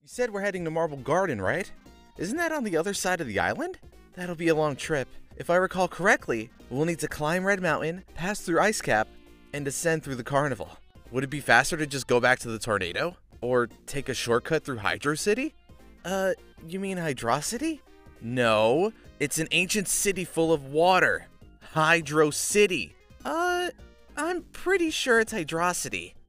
said we're heading to Marble Garden, right? Isn't that on the other side of the island? That'll be a long trip. If I recall correctly, we'll need to climb Red Mountain, pass through Ice Cap, and descend through the carnival. Would it be faster to just go back to the tornado? Or take a shortcut through Hydrocity? You mean Hydrocity? No, it's an ancient city full of water. Hydrocity. I'm pretty sure it's Hydrocity.